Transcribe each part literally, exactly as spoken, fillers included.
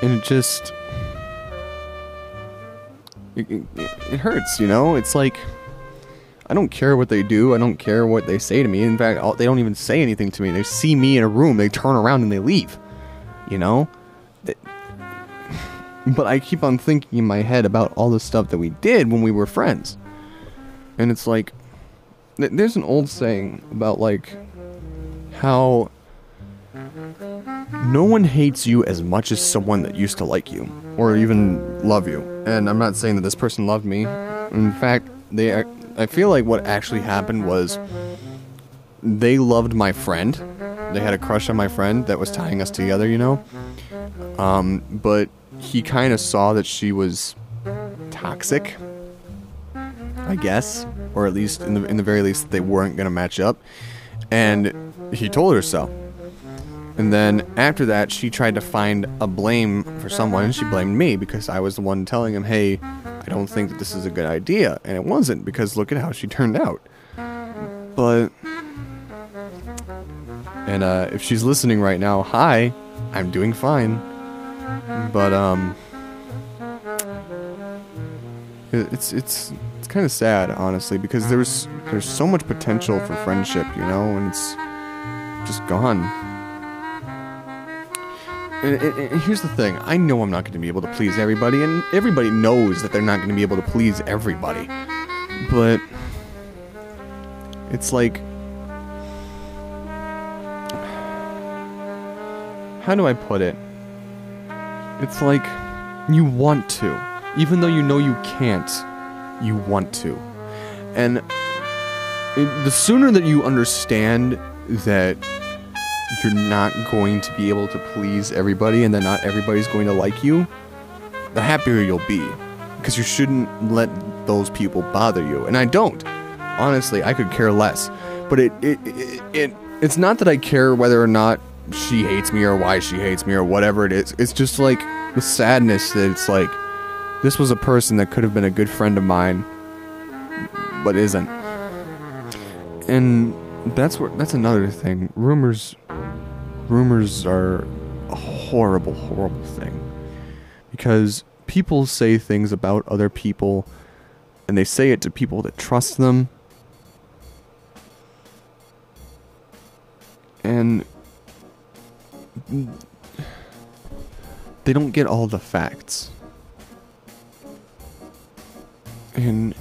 And it just... It, it, it hurts, you know? It's like... I don't care what they do. I don't care what they say to me. In fact, I'll, they don't even say anything to me. They see me in a room, they turn around and they leave. You know? It, but I keep on thinking in my head about all the stuff that we did when we were friends. And it's like... th- There's an old saying about, like... How... No one hates you as much as someone that used to like you. Or even love you. And I'm not saying that this person loved me. In fact, they... Are, I feel like what actually happened was they loved my friend. They had a crush on my friend that was tying us together, you know? Um, but he kind of saw that she was toxic, I guess. Or at least, in the, in the very least, they weren't going to match up. And he told her so. And then after that, she tried to find a blame for someone, and she blamed me because I was the one telling him, hey, I don't think that this is a good idea. And it wasn't, because look at how she turned out. But... And uh, if she's listening right now, hi, I'm doing fine. But, um... It's, it's, it's kind of sad, honestly, because there's, there's so much potential for friendship, you know, and it's just gone. And, and, and here's the thing, I know I'm not going to be able to please everybody, and everybody knows that they're not going to be able to please everybody. But it's like, how do I put it? It's like, you want to. Even though you know you can't, you want to. And it, the sooner that you understand that you're not going to be able to please everybody and that not everybody's going to like you, the happier you'll be. Because you shouldn't let those people bother you. And I don't. Honestly, I could care less. But it, it, it, it it's not that I care whether or not she hates me or why she hates me or whatever it is. It's just like the sadness that it's like, this was a person that could have been a good friend of mine, but isn't. And that's what that's another thing. Rumors rumors are a horrible, horrible thing. Because people say things about other people, and they say it to people that trust them. And they don't get all the facts. And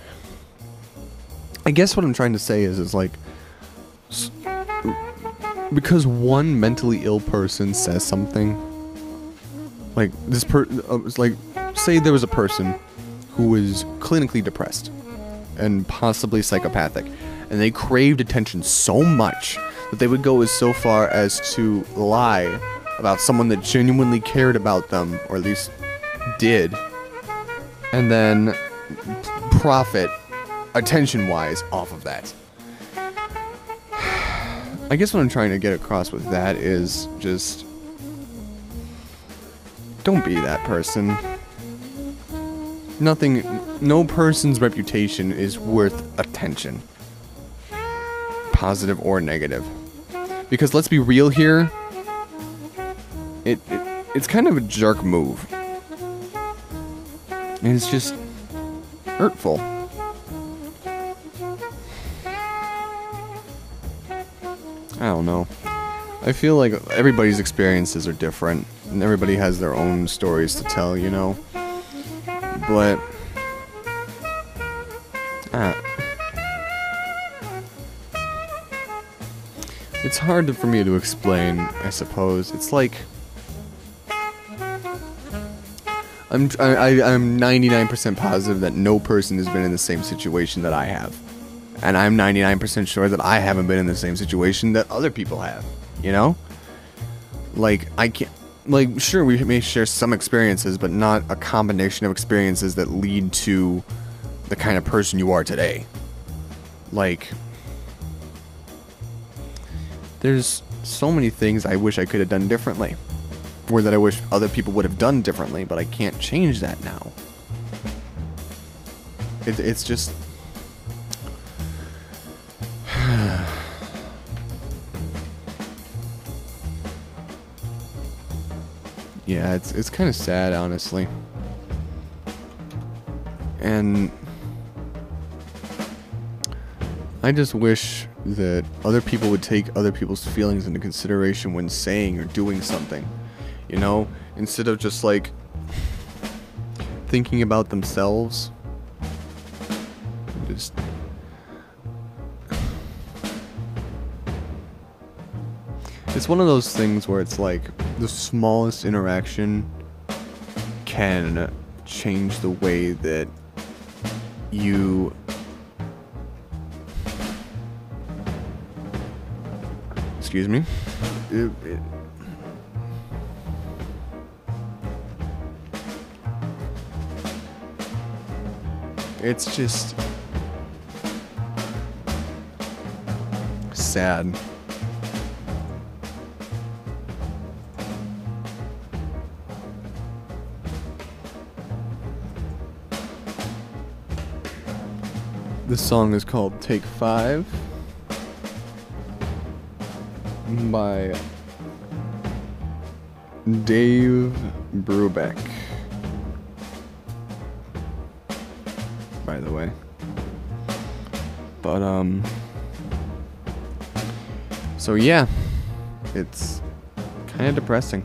I guess what I'm trying to say is, is like, because one mentally ill person says something, like this per, uh, it's like, say there was a person who was clinically depressed and possibly psychopathic, and they craved attention so much that they would go as so far as to lie about someone that genuinely cared about them, or at least did, and then profit attention-wise off of that. I guess what I'm trying to get across with that is just, don't be that person. Nothing, no person's reputation is worth attention, positive or negative. Because let's be real here, it, it it's kind of a jerk move. And it's just hurtful. I don't know. I feel like everybody's experiences are different, and everybody has their own stories to tell, you know? But... Ah. It's hard to, for me to explain, I suppose. It's like... I'm, I, I, I'm ninety-nine percent positive that no person has been in the same situation that I have. And I'm ninety-nine percent sure that I haven't been in the same situation that other people have. You know? Like, I can't... Like, sure, we may share some experiences, but not a combination of experiences that lead to the kind of person you are today. Like... There's so many things I wish I could have done differently. Or that I wish other people would have done differently, but I can't change that now. It, it's just... yeah, it's it's kind of sad, honestly. And I just wish that other people would take other people's feelings into consideration when saying or doing something, you know, instead of just like thinking about themselves. Just it's one of those things where it's like the smallest interaction can change the way that you excuse me it, it, it's just sad. This song is called Take Five by Dave Brubeck, by the way. But, um, so yeah, it's kind of depressing.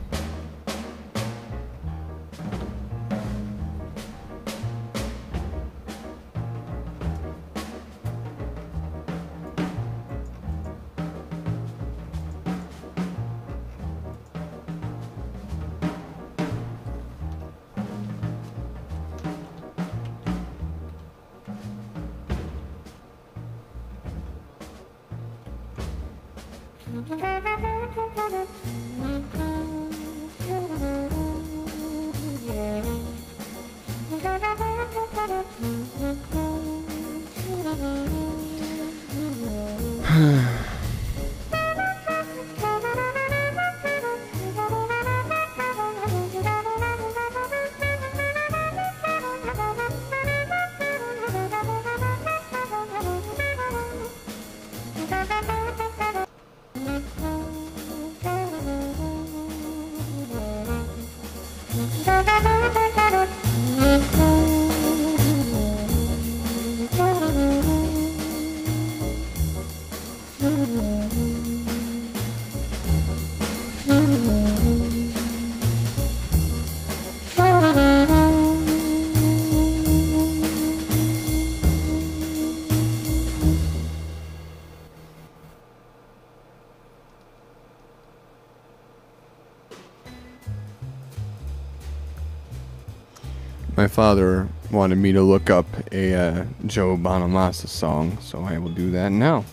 My father wanted me to look up a uh, Joe Bonamassa song, so I will do that now.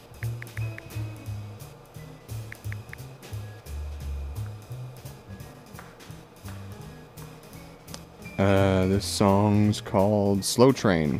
Uh, this song's called Slow Train.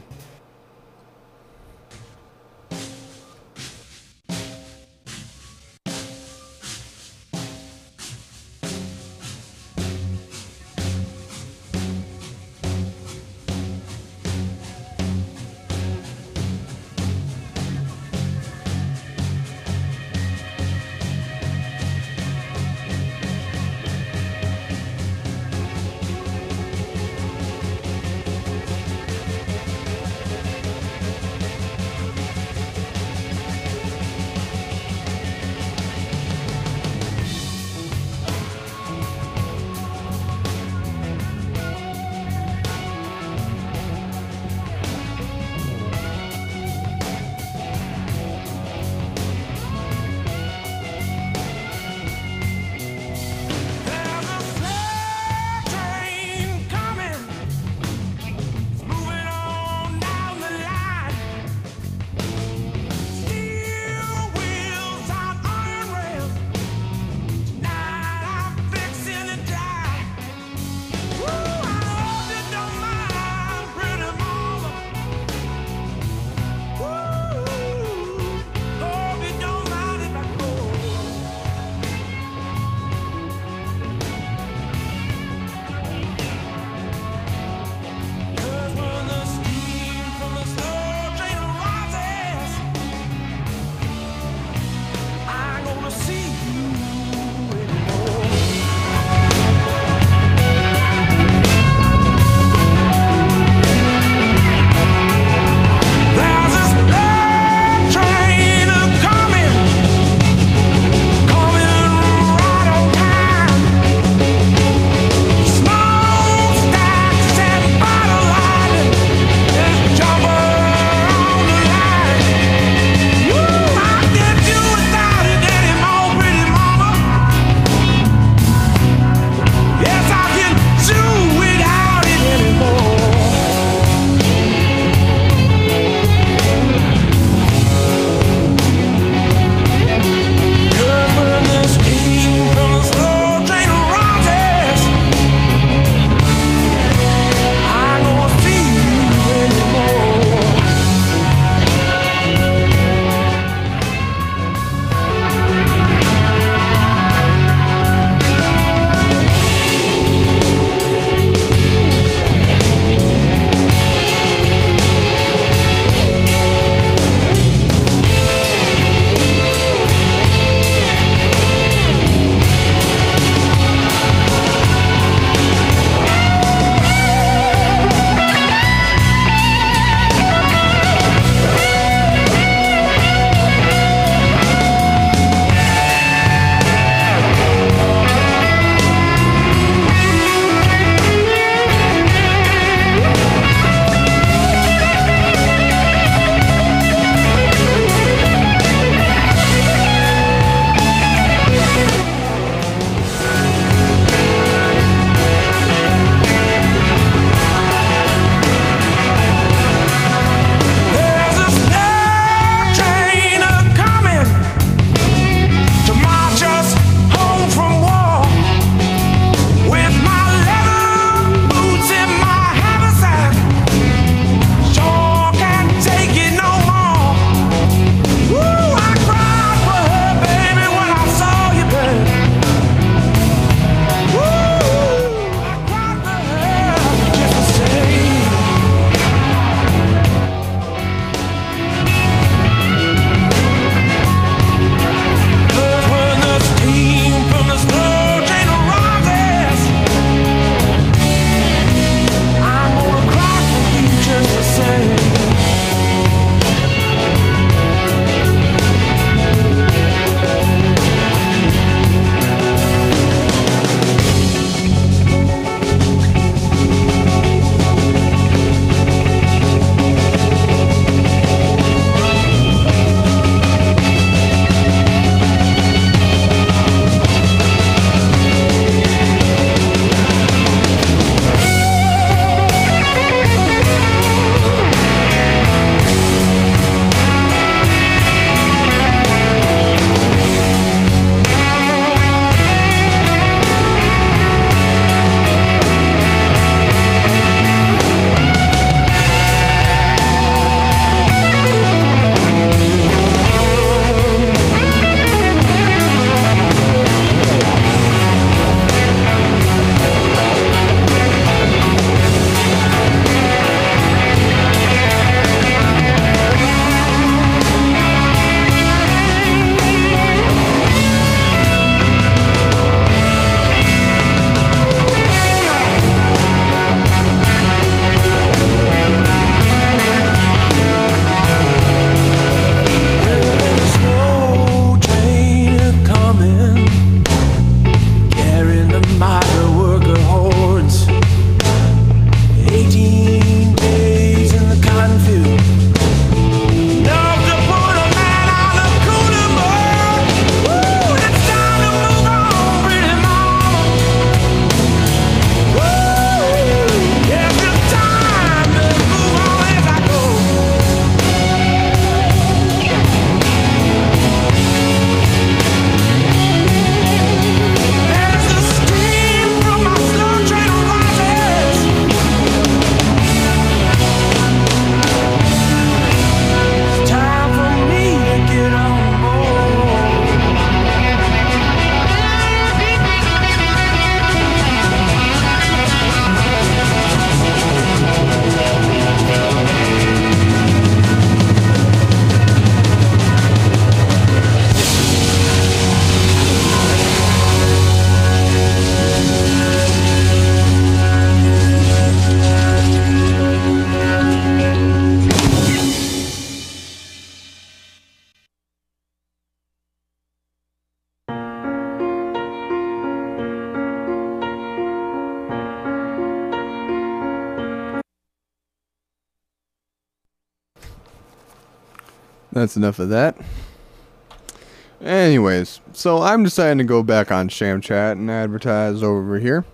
That's enough of that. Anyways, so I'm deciding to go back on ShamChat and advertise over here.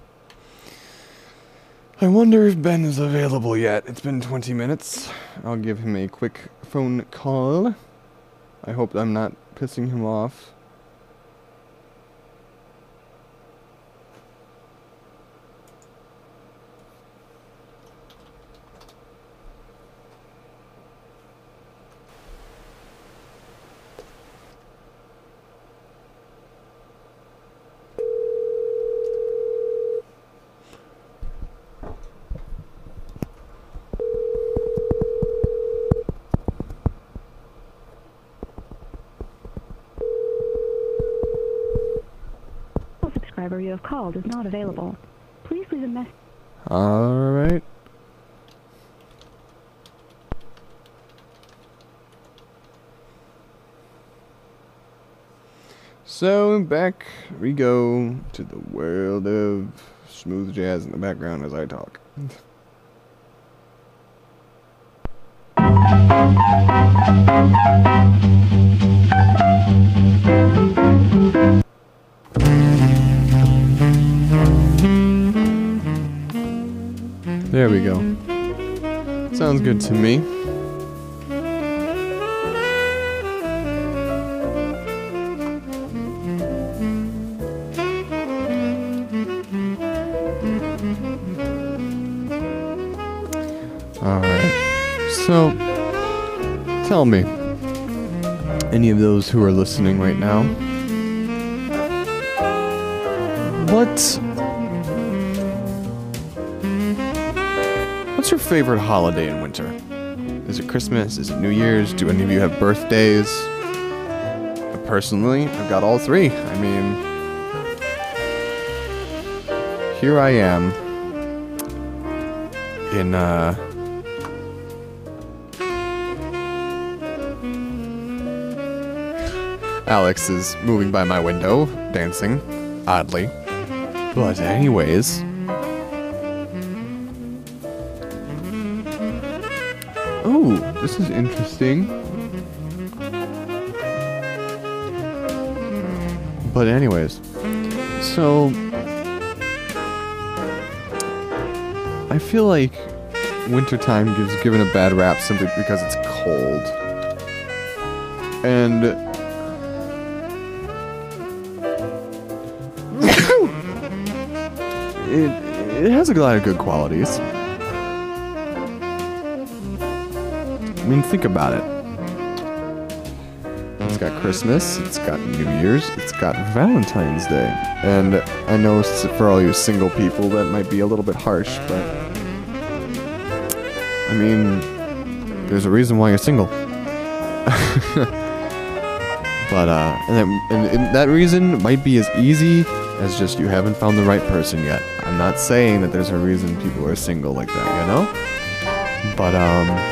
I wonder if Ben is available yet. It's been twenty minutes. I'll give him a quick phone call. I hope I'm not pissing him off. Subscriber you have called is not available. Please leave a message. Alright. So, back we go to the world of smooth jazz in the background as I talk. There we go. Sounds good to me. Alright. So, tell me, any of those who are listening right now, what... What's your favorite holiday in winter? Is it Christmas? Is it New Year's? Do any of you have birthdays? Personally, I've got all three. I mean, here I am in, uh... Alex is moving by my window, dancing, oddly. But anyways... Oh, this is interesting. But anyways, so I feel like wintertime gives given a bad rap simply because it's cold. And it it has a lot of good qualities. I mean, think about it. It's got Christmas, it's got New Year's, it's got Valentine's Day. And I know for all you single people that might be a little bit harsh, but... I mean, there's a reason why you're single. But, uh, and that, and, and that reason might be as easy as just you haven't found the right person yet. I'm not saying that there's a reason people are single like that, you know? But, um...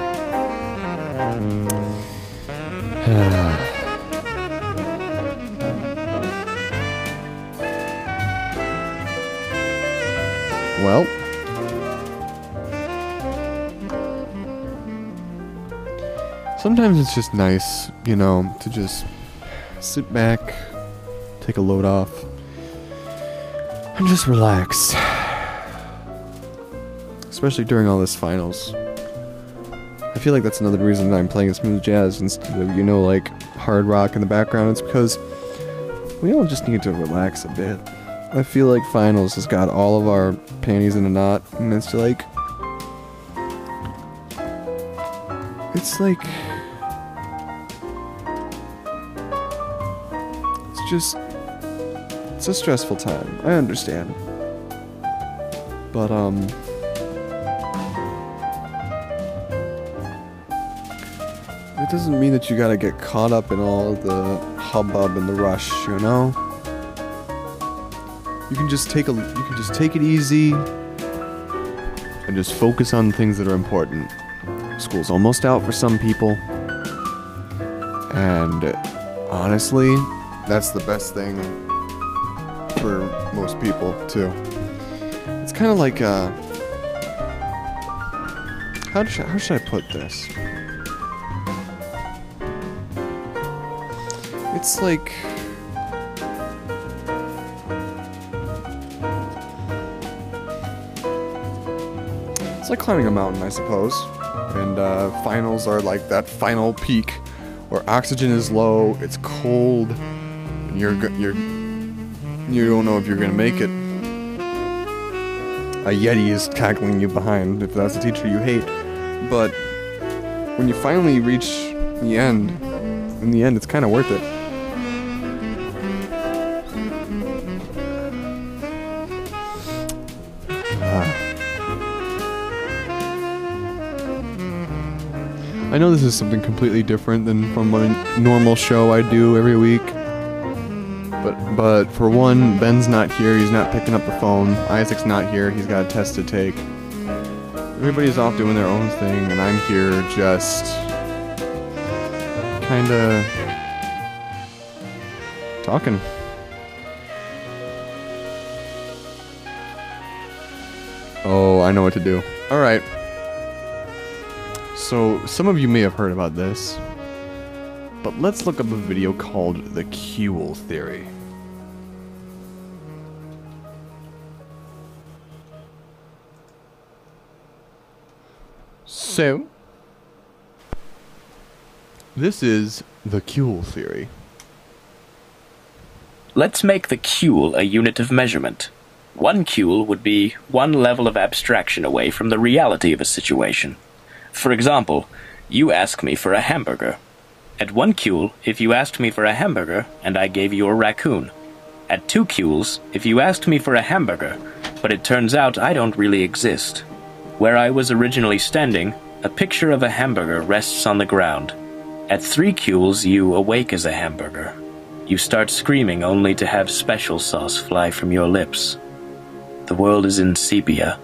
well, sometimes it's just nice, you know, to just sit back, take a load off, and just relax. Especially during all this finals. I feel like that's another reason that I'm playing smooth jazz instead of, you know, like, hard rock in the background. It's because we all just need to relax a bit. I feel like finals has got all of our panties in a knot, and it's like... It's like... It's just... It's a stressful time. I understand. But, um... it doesn't mean that you gotta get caught up in all the hubbub and the rush, you know? You can just take a, you can just take it easy and just focus on things that are important. School's almost out for some people, and honestly, that's the best thing for most people too. It's kind of like, uh, how should how should I put this? it's like... It's like climbing a mountain, I suppose. And uh, finals are like that final peak where oxygen is low, it's cold, and you're you're you don't know if you're gonna make it. A Yeti is tackling you behind if that's the teacher you hate. But when you finally reach the end, in the end, it's kind of worth it. I know this is something completely different than from a normal show I do every week. But but for one, Ben's not here, he's not picking up the phone. Isaac's not here, he's got a test to take. Everybody's off doing their own thing, and I'm here just... kinda... talking. Oh, I know what to do. Alright. So, some of you may have heard about this, but let's look up a video called The Queue Theory. So, this is The Queue Theory. Let's make the Queue a unit of measurement. One Queue would be one level of abstraction away from the reality of a situation. For example, you ask me for a hamburger. At one Queue, if you asked me for a hamburger, and I gave you a raccoon. At two Queues, if you asked me for a hamburger, but it turns out I don't really exist. Where I was originally standing, a picture of a hamburger rests on the ground. At three Queues, you awake as a hamburger. You start screaming only to have special sauce fly from your lips. The world is in sepia.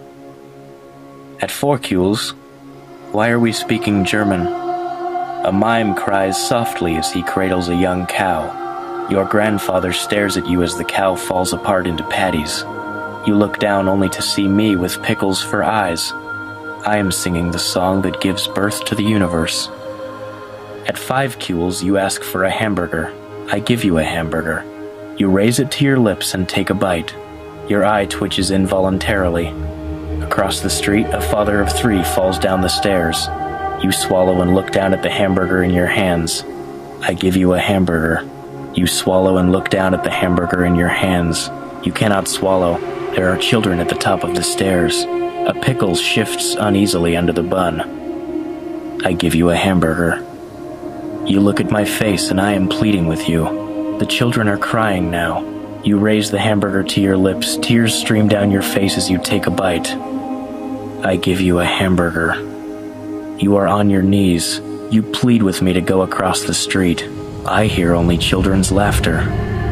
At four Queues, why are we speaking German? A mime cries softly as he cradles a young cow. Your grandfather stares at you as the cow falls apart into patties. You look down only to see me with pickles for eyes. I am singing the song that gives birth to the universe. At five Queues, you ask for a hamburger. I give you a hamburger. You raise it to your lips and take a bite. Your eye twitches involuntarily. Across the street, a father of three falls down the stairs. You swallow and look down at the hamburger in your hands. I give you a hamburger. You swallow and look down at the hamburger in your hands. You cannot swallow. There are children at the top of the stairs. A pickle shifts uneasily under the bun. I give you a hamburger. You look at my face and I am pleading with you. The children are crying now. You raise the hamburger to your lips. Tears stream down your face as you take a bite. I give you a hamburger. You are on your knees. You plead with me to go across the street. I hear only children's laughter.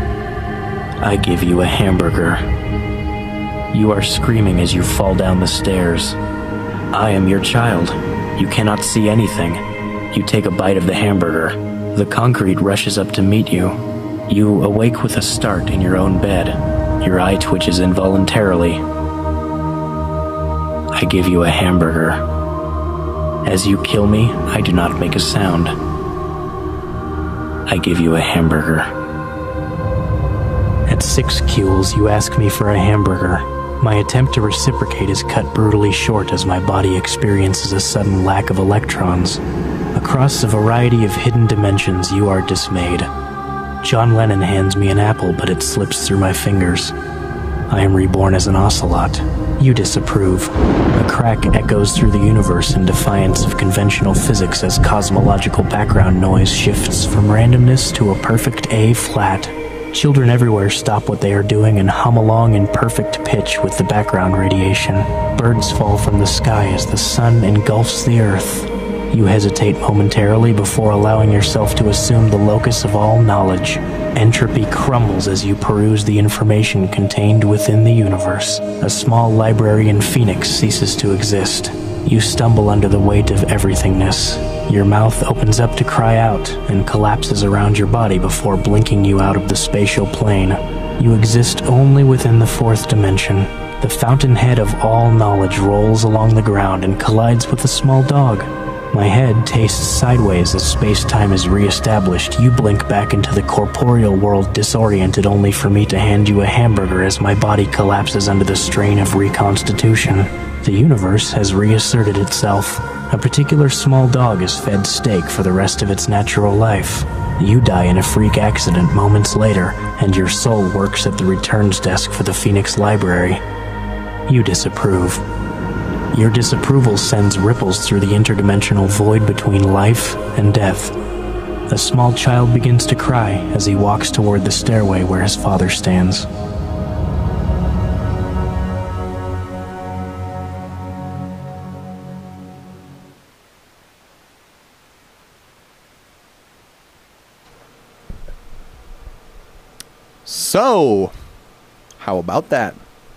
I give you a hamburger. You are screaming as you fall down the stairs. I am your child. You cannot see anything. You take a bite of the hamburger. The concrete rushes up to meet you. You awake with a start in your own bed. Your eye twitches involuntarily. I give you a hamburger. As you kill me, I do not make a sound. I give you a hamburger. At six Queues, you ask me for a hamburger. My attempt to reciprocate is cut brutally short as my body experiences a sudden lack of electrons. Across a variety of hidden dimensions, you are dismayed. John Lennon hands me an apple, but it slips through my fingers. I am reborn as an ocelot. You disapprove. A crack echoes through the universe in defiance of conventional physics as cosmological background noise shifts from randomness to a perfect A flat. Children everywhere stop what they are doing and hum along in perfect pitch with the background radiation. Birds fall from the sky as the sun engulfs the earth. You hesitate momentarily before allowing yourself to assume the locus of all knowledge. Entropy crumbles as you peruse the information contained within the universe. A small library in Phoenix ceases to exist. You stumble under the weight of everythingness. Your mouth opens up to cry out and collapses around your body before blinking you out of the spatial plane. You exist only within the fourth dimension. The fountainhead of all knowledge rolls along the ground and collides with a small dog. My head tastes sideways as space-time is re-established. You blink back into the corporeal world, disoriented, only for me to hand you a hamburger as my body collapses under the strain of reconstitution. The universe has reasserted itself. A particular small dog is fed steak for the rest of its natural life. You die in a freak accident moments later, and your soul works at the returns desk for the Phoenix Library. You disapprove. Your disapproval sends ripples through the interdimensional void between life and death. A small child begins to cry as he walks toward the stairway where his father stands. So, how about that?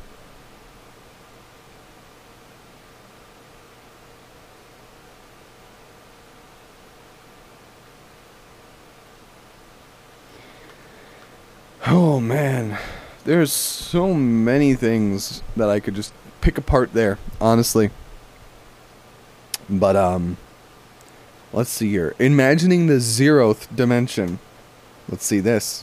Oh man, there's so many things that I could just pick apart there, honestly. But, um, let's see here. Imagining the zeroth dimension. Let's see this.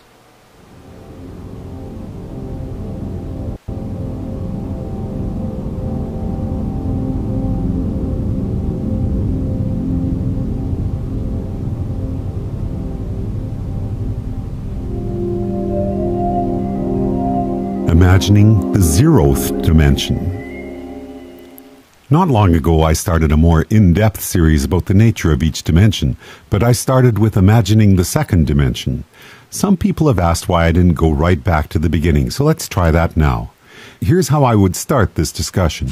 Imagining the zeroth dimension. Not long ago, I started a more in-depth series about the nature of each dimension, but I started with imagining the second dimension. Some people have asked why I didn't go right back to the beginning, so let's try that now. Here's how I would start this discussion.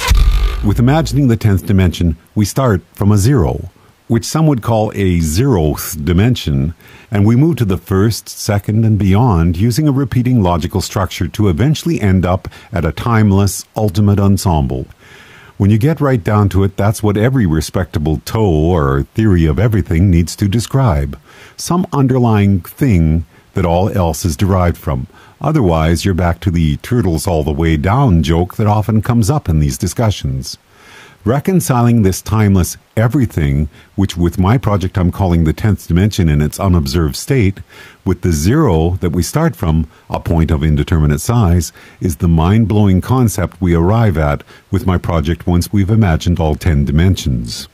With imagining the tenth dimension, we start from a zero, which some would call a zeroth dimension, and we move to the first, second, and beyond using a repeating logical structure to eventually end up at a timeless, ultimate ensemble. When you get right down to it, that's what every respectable toe or theory of everything needs to describe. Some underlying thing that all else is derived from. Otherwise, you're back to the turtles all the way down joke that often comes up in these discussions. Reconciling this timeless everything, which with my project I'm calling the tenth dimension in its unobserved state, with the zero that we start from, a point of indeterminate size, is the mind-blowing concept we arrive at with my project once we've imagined all ten dimensions.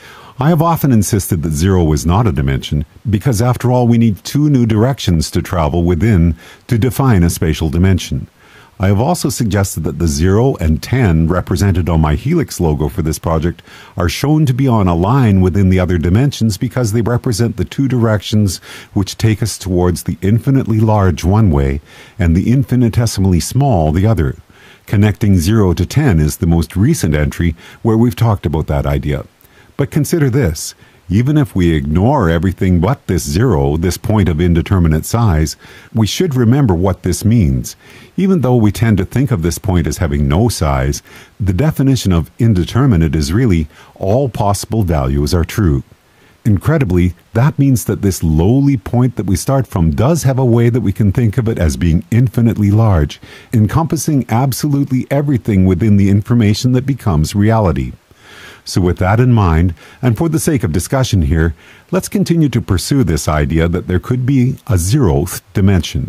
I have often insisted that zero is not a dimension, because after all we need two new directions to travel within to define a spatial dimension. I have also suggested that the zero and ten represented on my Helix logo for this project are shown to be on a line within the other dimensions because they represent the two directions which take us towards the infinitely large one way and the infinitesimally small the other. Connecting zero to ten is the most recent entry where we've talked about that idea. But consider this. Even if we ignore everything but this zero, this point of indeterminate size, we should remember what this means. Even though we tend to think of this point as having no size, the definition of indeterminate is really all possible values are true. Incredibly, that means that this lowly point that we start from does have a way that we can think of it as being infinitely large, encompassing absolutely everything within the information that becomes reality. So with that in mind, and for the sake of discussion here, let's continue to pursue this idea that there could be a zeroth dimension.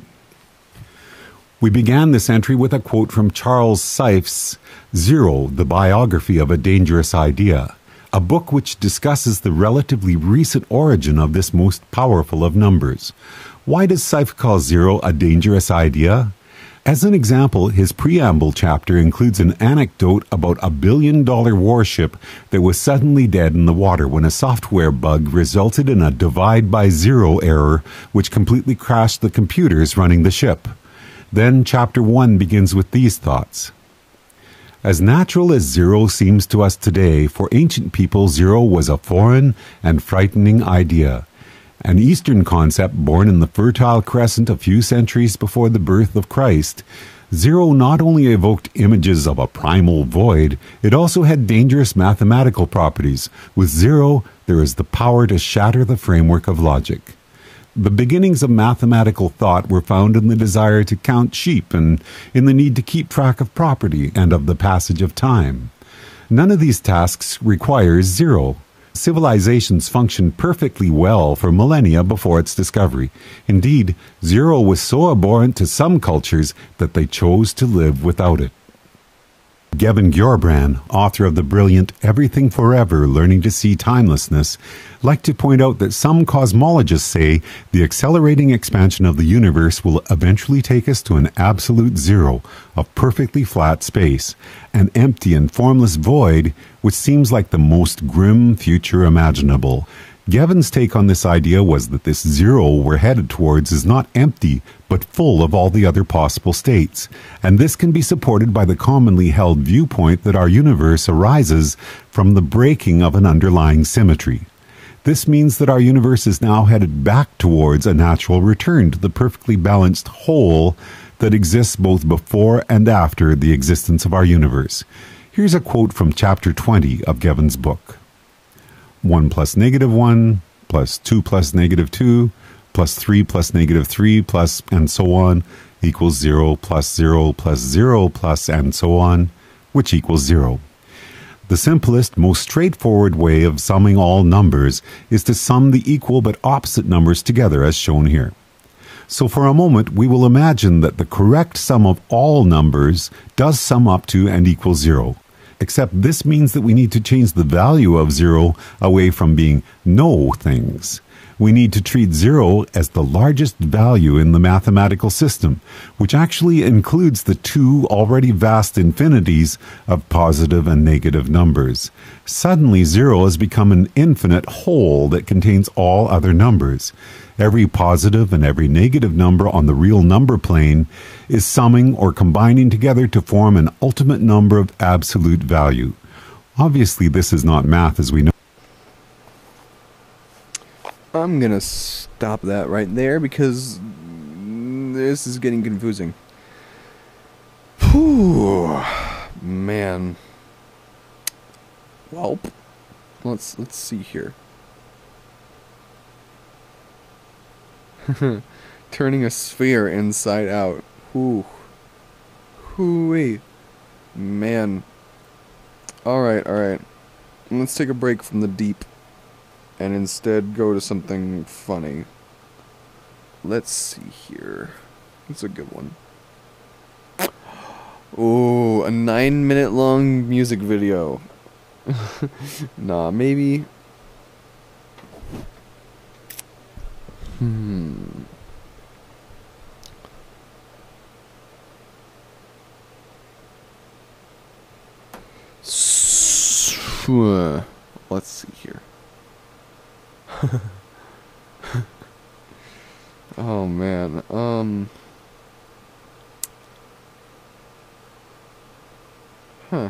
We began this entry with a quote from Charles Seif's Zero, the Biography of a Dangerous Idea, a book which discusses the relatively recent origin of this most powerful of numbers. Why does Seif call zero a dangerous idea? As an example, his preamble chapter includes an anecdote about a billion-dollar warship that was suddenly dead in the water when a software bug resulted in a divide-by-zero error which completely crashed the computers running the ship. Then chapter one begins with these thoughts. As natural as zero seems to us today, for ancient people zero was a foreign and frightening idea. An Eastern concept born in the Fertile Crescent a few centuries before the birth of Christ, zero not only evoked images of a primal void, it also had dangerous mathematical properties. With zero, there is the power to shatter the framework of logic. The beginnings of mathematical thought were found in the desire to count sheep and in the need to keep track of property and of the passage of time. None of these tasks requires zero. Civilizations functioned perfectly well for millennia before its discovery. Indeed, zero was so abhorrent to some cultures that they chose to live without it. Gavin Gjorbrand, author of the brilliant Everything Forever, Learning to See Timelessness, liked to point out that some cosmologists say the accelerating expansion of the universe will eventually take us to an absolute zero of perfectly flat space, an empty and formless void which seems like the most grim future imaginable. Gavin's take on this idea was that this zero we're headed towards is not empty, but full of all the other possible states, and this can be supported by the commonly held viewpoint that our universe arises from the breaking of an underlying symmetry. This means that our universe is now headed back towards a natural return to the perfectly balanced whole that exists both before and after the existence of our universe. Here's a quote from chapter twenty of Gavin's book. one plus negative one, plus two plus negative two, plus three plus negative three, plus and so on, equals zero, plus zero, plus zero, plus and so on, which equals zero. The simplest, most straightforward way of summing all numbers is to sum the equal but opposite numbers together, as shown here. So for a moment, we will imagine that the correct sum of all numbers does sum up to and equal zero. Except this means that we need to change the value of zero away from being no things. We need to treat zero as the largest value in the mathematical system, which actually includes the two already vast infinities of positive and negative numbers. Suddenly, zero has become an infinite whole that contains all other numbers. Every positive and every negative number on the real number plane is summing or combining together to form an ultimate number of absolute value. Obviously, this is not math as we know. I'm gonna stop that right there because this is getting confusing. Whew, man. Well, let's let's see here. Turning a sphere inside out. Whew. Hooey. Man. Alright, alright. Let's take a break from the deep and instead go to something funny. Let's see here. That's a good one. Oh, a nine minute long music video. Nah, maybe. Hmm. Let's see here. Oh man, um Huh.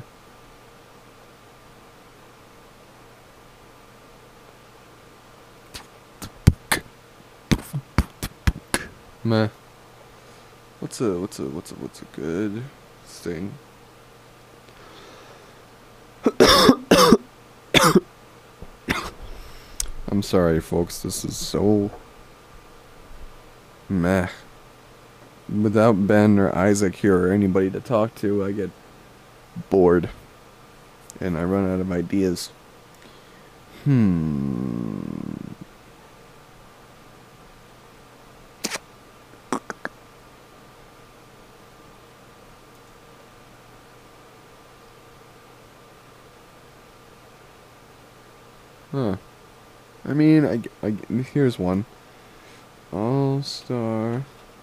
Meh. What's a what's a what's a what's a good thing? I'm sorry, folks. This is so meh. Without Ben or Isaac here or anybody to talk to, I get bored and I run out of ideas. Hmm. Huh. I mean, I, I, here's one. All-Star.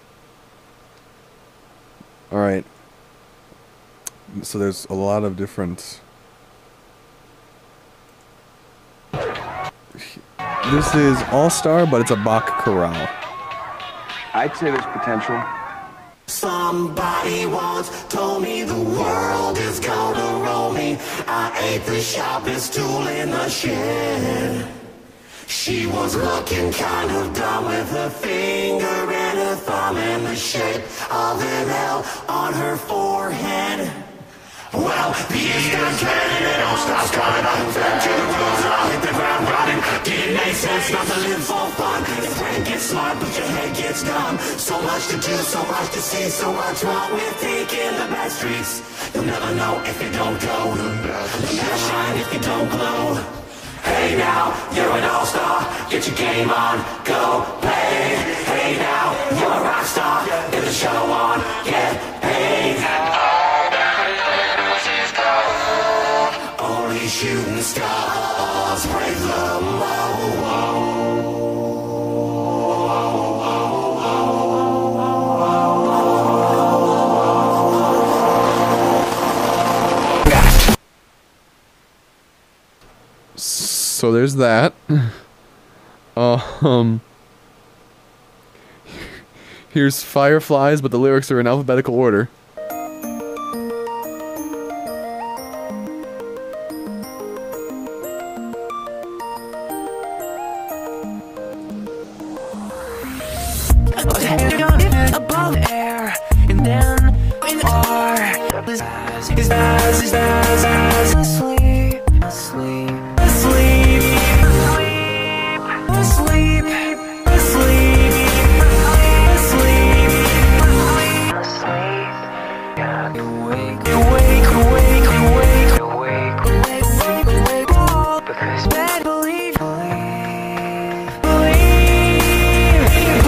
Alright. So there's a lot of different... This is All-Star, but it's a Bach chorale. I'd say there's potential. Somebody once told me the world is gonna roll me. I ate the sharpest tool in the shed. She was looking kind of dumb with her finger and her thumb in the shape of an L on her forehead. Well, the years got turning and all starts coming up. Back to the rules and I'll hit the ground running. Didn't make sense not to live for fun. Your brain gets smart but your head gets dumb. So much to do, so much to see, so much wrong with taking the back streets. You'll never know if you don't go. You'll never shine if you don't glow. Hey now, you're an all-star. Get your game on, go play. Hey now, you're a rock star. Get the show on, get paid. Only shooting stars break the mold. So there's that. Uh, um. Here's Fireflies, but the lyrics are in alphabetical order. Above air, and then in R. His eyes, his eyes, eyes, asleep, asleep, asleep, asleep, asleep, asleep, asleep. Awake, awake, awake, awake, awake, awake, awake, awake. Because bad believe, believe, believe,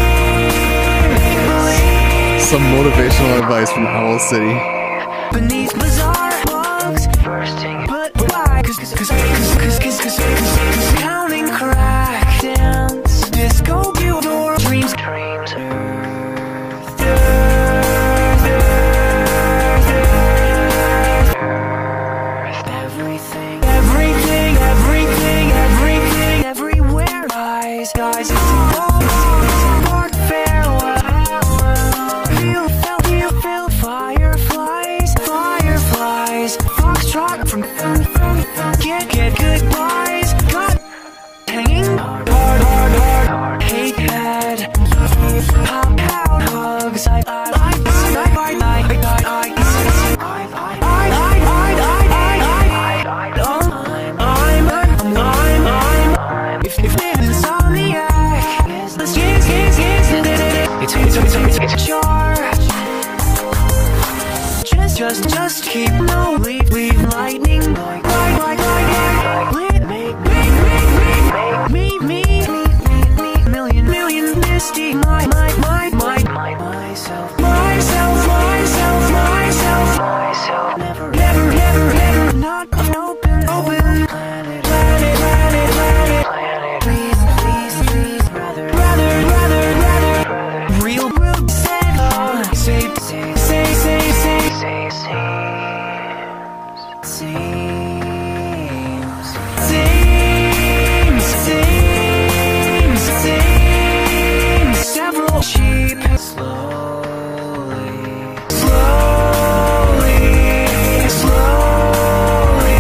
believe. Some motivational advice from Owl City. Beneath bizarre bugs bursting, but why? Cause, cause, cause, cause, cause, cause, cause, cause counting crack dance, disco Gildor, dreams, dreams, earth, earth, earth, earth, everything, everything, everything, everything, everywhere, guys, guys, Lord, farewell, feel, feel, feel, feel, fireflies, fireflies, foxtrot from, from, from, get, get goodbyes, got hanging hard, hard, hard, hard, hate head, pop out hugs, I, I, I, I, I, I, I, Just, just keep no leave, leave lightning, like, like, like, like, like, make, make, make, make, me, me, me, million, million, misty, my, my, my, my, my, myself, myself, myself, myself, myself, never, never, never, never, not open, open, planet, planet, planet, planet, planet, please, please, please, brother, brother, brother, brother, real, real, sad, uh, say, say, say, say, say, say, seems, seems, seems, seems, several sheep slowly, slowly, slowly,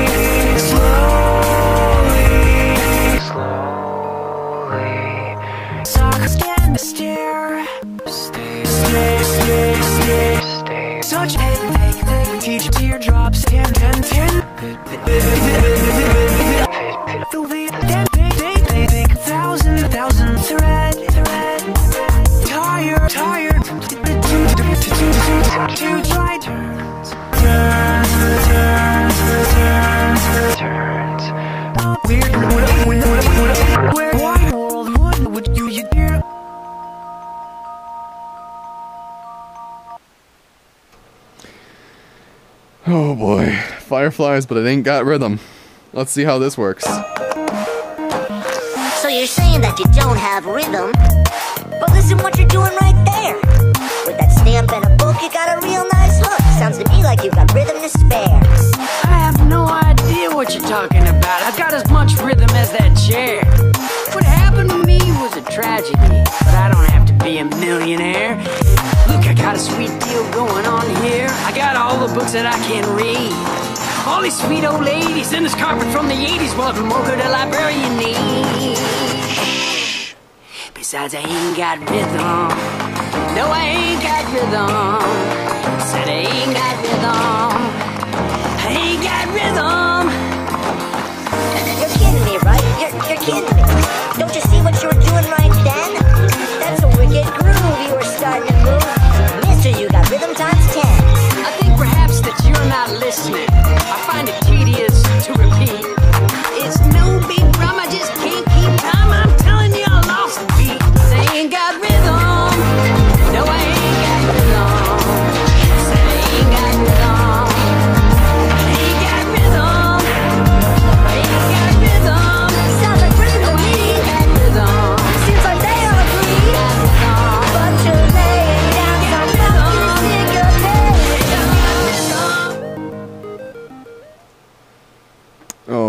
slowly, slowly, socks stand stare, stay, stay, stay, stay, stay, such a teach teardrops, ten, ten, ten. Feel the dead, they, they, they think thousand, thousand thread, thread. Tired, tired. Too dry turns, turns, turns, turns, turns. Weird, where, why world would, would you, you hear? Oh boy. Fireflies, but it ain't got rhythm. Let's see how this works. So you're saying that you don't have rhythm? But listen what you're doing right there. With that stamp and a book, you got a real nice hook. Sounds to me like you've got rhythm to spare. I have no idea what you're talking about. I've got as much rhythm as that chair. What happened to me was a tragedy, but I don't have to be a millionaire. Look, I got a sweet deal going on here. I got all the books that I can read. All these sweet old ladies in this carpet from the eighties. What more could a librarian need? Besides, I ain't got rhythm. No, I ain't got rhythm. Said I ain't got rhythm. I ain't got rhythm. You're kidding me, right? You're, you're kidding me. Don't you see what you were doing right then? That's a wicked groove you were starting to move. Mister, you got rhythm times ten. I think perhaps that you're not listening. I find it tedious to repeat. It's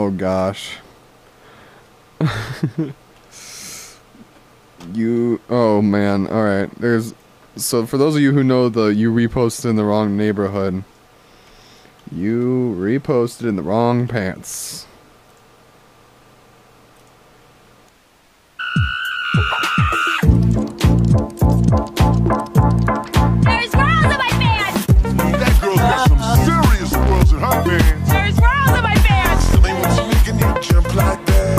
Oh gosh. You, oh man, alright, there's, so for those of you who know the you reposted in the wrong neighborhood, you reposted in the wrong pants. There's squirrels in my pants! That girl's got some serious squirrels in her pants. There's squirrels in my pants! So they want you making you jump like that.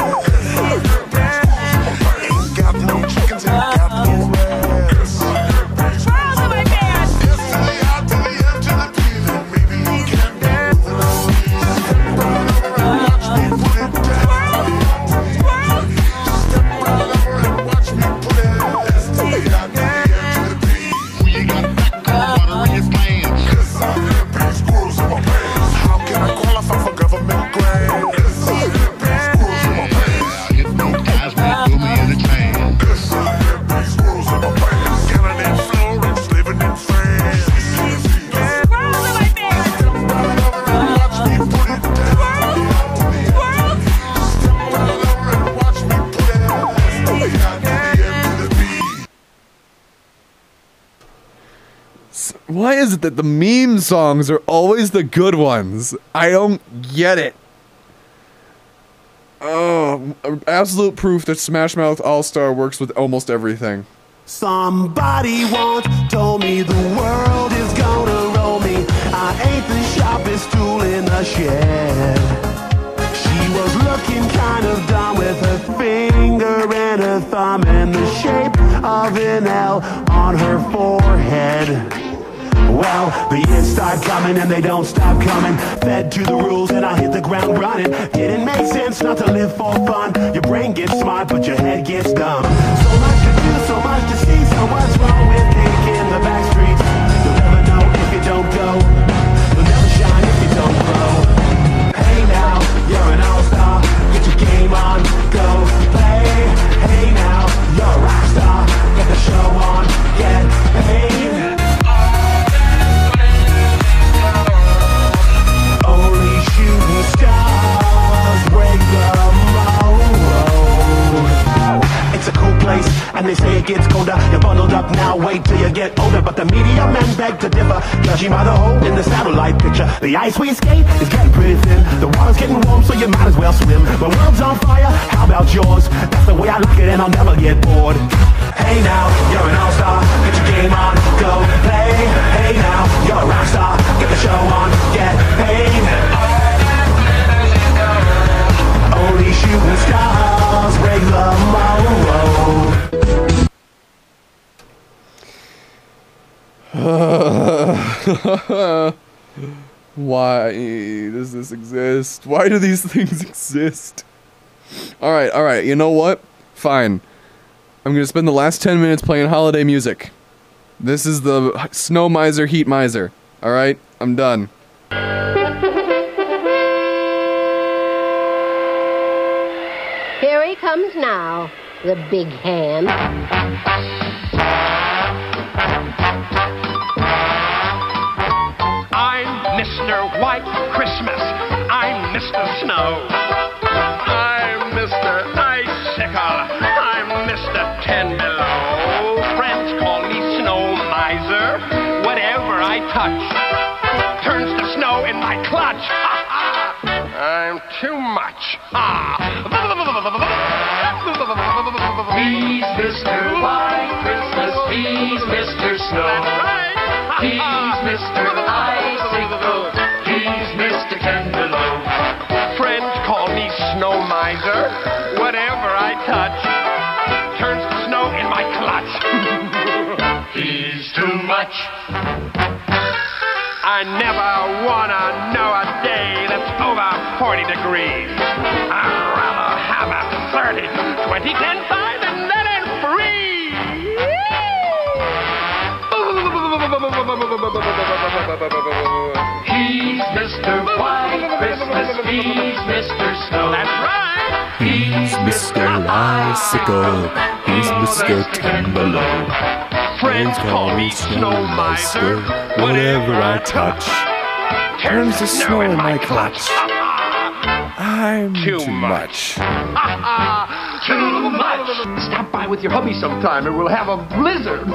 Ain't got no chickens, ain't got no rats. Squirrels in my pants! Yes to the I to the M to the P, then maybe you can dance. Step right over and watch me put it down. Squirrels! Step right over and watch me put it down. S to the I to the M to the P. Who you got back cold water in his pants? 'Cause I have big squirrels in my pants. How can I qualify for government grants? 'Cause I have big squirrels in my pants. Squirrels in my pants! Why is it that the meme songs are always the good ones? I don't get it. Oh, absolute proof that Smash Mouth All-Star works with almost everything. Somebody once told me the world is gonna roll me. I ain't the sharpest tool in the shed. She was looking kind of dumb with her finger and her thumb and the shape of an L on her forehead. Well, the years start coming and they don't stop coming. Fed to the rules and I hit the ground running. Didn't make sense not to live for fun. Your brain gets smart but your head gets dumb. So much to do, so much to see. So what's wrong with taking the back streets? You'll never know if you don't go. You'll never shine if you don't grow. Hey now, you're an all-star. Get your game on, go play. Hey now, you're a rock star. Get the show on, get paid. Only shooting stars break the mold. It's a cool place, and they say it gets colder. You're bundled up now, wait till you get older. But the media men beg to differ, judging by the hole in the satellite picture. The ice we skate is getting pretty thin. The water's getting warm, so you might as well swim. The world's on fire, how about yours? That's the way I like it, and I'll never get bored. Hey now, you're an all-star. Get your game on, go play. Hey now, you're a rock star. Get the show on, get paid. Only shooting stars break the mold. Why does this exist? Why do these things exist? Alright, alright, you know what? Fine. I'm gonna spend the last ten minutes playing holiday music. This is the Snow Miser, Heat Miser. Alright? I'm done. Here he comes now, the big hand. I'm Mister White Christmas. I'm Mister Snow. I'm Mister Icicle. I'm Mister Ten Below. Friends call me Snow Miser. Whatever I touch turns to snow in my clutch. I'm too much. Ah. He's Mister White Christmas. He's Mister Snow. That's right. He's Mister Icicle. He's Mister Ten Below. Friends call me Snow Miser. Whatever I touch turns to snow in my clutch. He's too much. I never wanna know a day that's over forty degrees. I'd rather have a thirty, twenty, ten, five, and then it's free. He's Mister White Christmas. He's Mister Snow. That's right. He's Mister Icicle. He's Mister Ten Below. Friends call me Snow Miser. Whatever I touch turns to snow in my clutch. I'm too, too much. much. Too much. Stop by with your hubby sometime and we'll have a blizzard.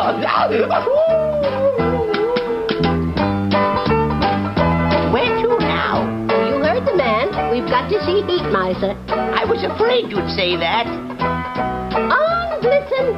Where to now? You heard the man. We've got to see Heat Miser. I was afraid you'd say that. On, Blitzen.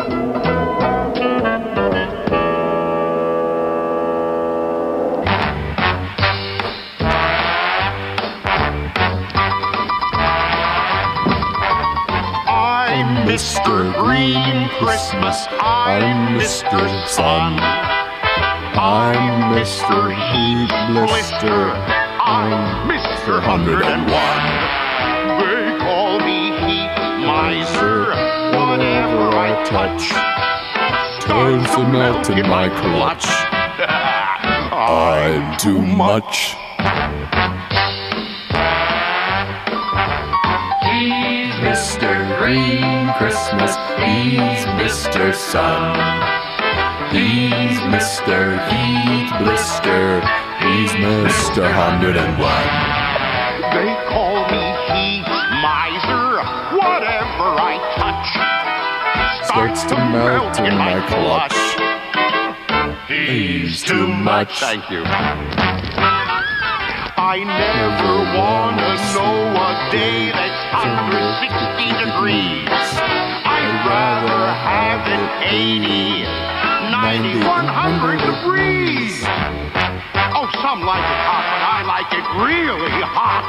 I'm Mister Green Christmas. I'm Mister Sun. I'm Mister Heat Blister. I'm Mister Hundred and One. They call me Heat Miser. Whatever I touch turns to melt in my clutch. I'm too much. He's Mister Green Christmas. He's Mister Sun. He's Mister Heat Blister. He's Mister Hundred and One. They call me Heat Miser. Whatever I touch starts to melt in my clutch. He's too much. Thank you. I never wanna know a day that's under sixty degrees. I'd rather have it eighty, ninety, one hundred degrees. Oh, some like it hot, but I like it really hot.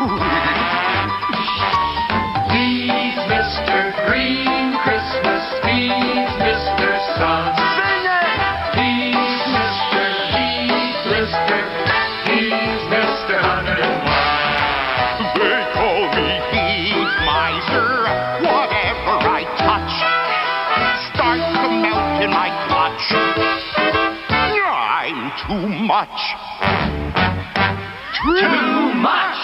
He's Mister Green Christmas. He's Mister Sun. Sing it! He's Mister Heat Blister. He's Mister Hundred and One. They call me Heat Miser. Whatever I touch starts to melt in my clutch. I'm too much. Too much.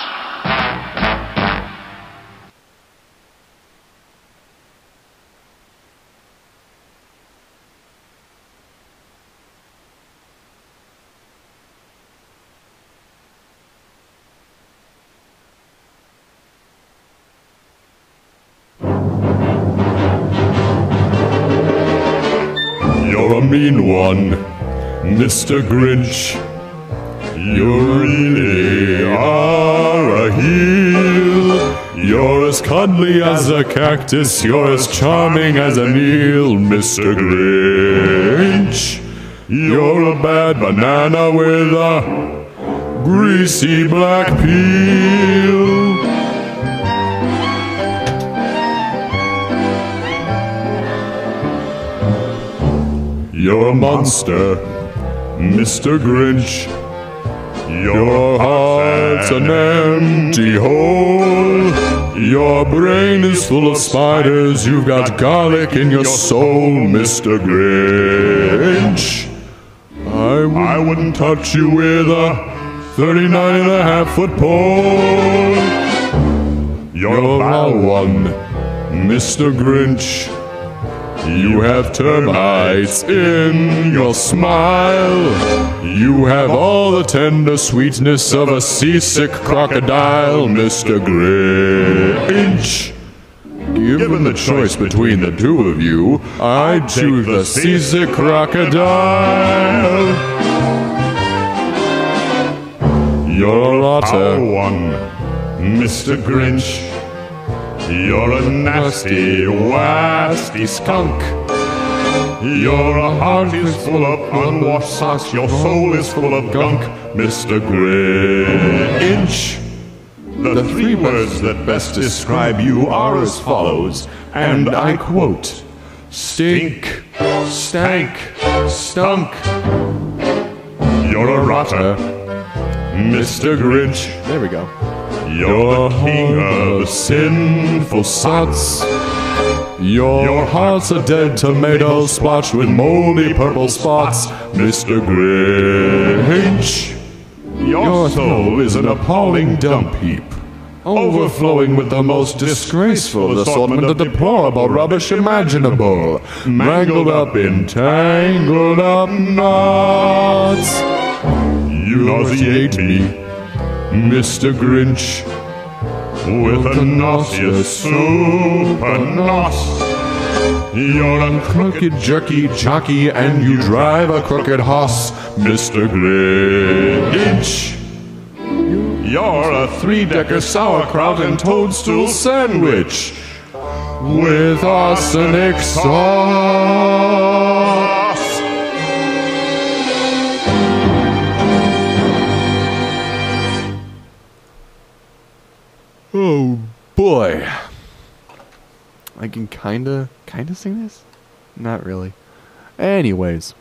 You're a mean one, Mister Grinch. You really are a heel. You're as cuddly as a cactus. You're as charming as an eel, Mister Grinch. You're a bad banana with a greasy black peel. You're a monster, Mister Grinch. Your heart's an empty hole. Your brain is full of spiders. You've got garlic in your soul, Mister Grinch. I, w- I wouldn't touch you with a thirty-nine and a half foot pole. You're a foul one, Mister Grinch. You have termites in your smile. You have all the tender sweetness of a seasick crocodile, Mister Grinch. Given the choice between the two of you, I'd choose the seasick crocodile. You're a rotter one, Mister Grinch. You're a nasty, wasty skunk. Your heart is full of unwashed socks. Your soul is full of gunk, Mister Grinch. The three words that best describe you are as follows, and I quote: stink, stank, stunk. You're a rotter, Mister Grinch. There we go. You're king of sinful sots. Your, Your heart's a dead tomato splotched with moldy purple spots, Mister Grinch. Your soul is an appalling dump heap, overflowing with the most disgraceful assortment of deplorable rubbish imaginable, mangled up in tangled up knots. You nauseate me, Mister Grinch. with a nauseous super nos. You're a crooked jerky jockey and you drive a crooked hoss, Mister Grinch. You're a three-decker sauerkraut and toadstool sandwich with arsenic sauce. Oh boy. I can kinda, kinda sing this? Not really. Anyways.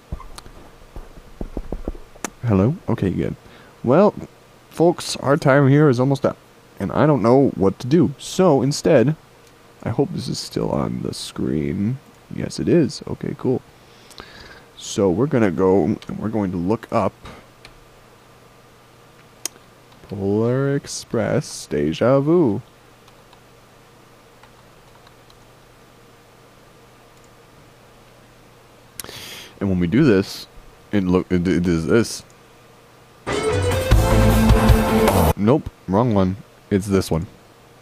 Hello? Okay, good. Well, folks, our time here is almost up. And I don't know what to do. So, instead, I hope this is still on the screen. Yes, it is. Okay, cool. So, we're gonna go, and we're going to look up Polar Express Deja Vu. And when we do this, it look it, it is this. Nope, wrong one. It's this one.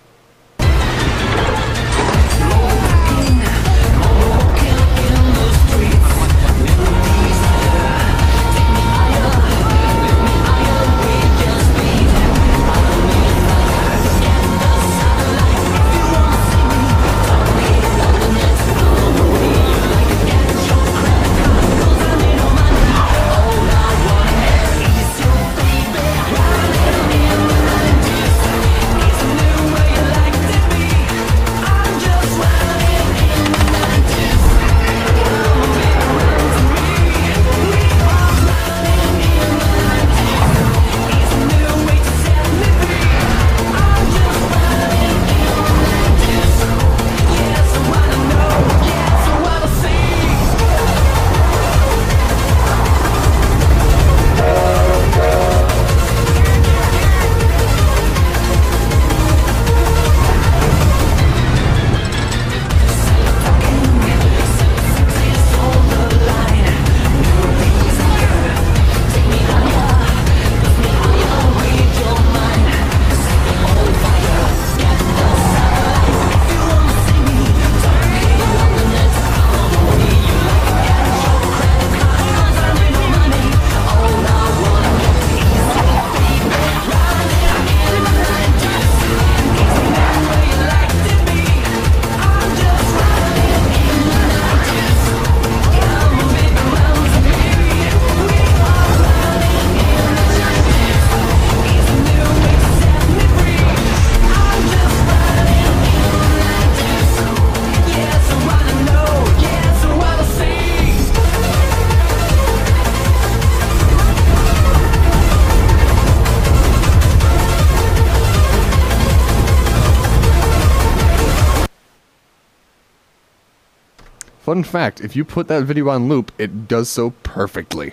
Fun fact, if you put that video on loop, it does so perfectly.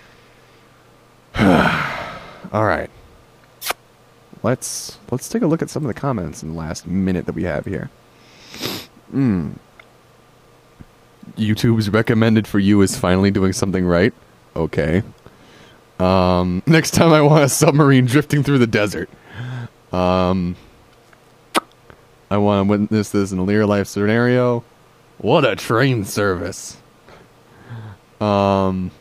Alright. Let's let's take a look at some of the comments in the last minute that we have here. Hmm. YouTube's recommended for you is finally doing something right. Okay. Um, next time I want a submarine drifting through the desert. Um, I want to witness this in a real life scenario. What a train service. Um,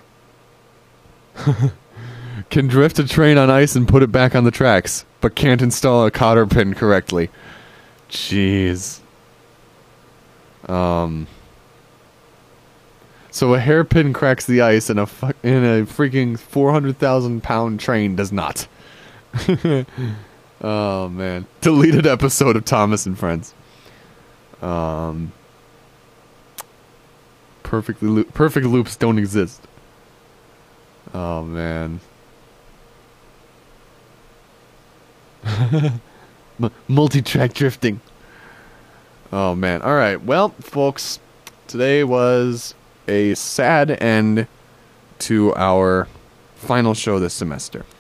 can drift a train on ice and put it back on the tracks, but can't install a cotter pin correctly. Jeez. Um... So a hairpin cracks the ice, and a fu in a freaking four hundred thousand pound train does not. Oh man, deleted episode of Thomas and Friends. Um, perfectly lo perfect loops don't exist. Oh man. M multi-track drifting. Oh man. All right. Well, folks, today was a sad end to our final show this semester.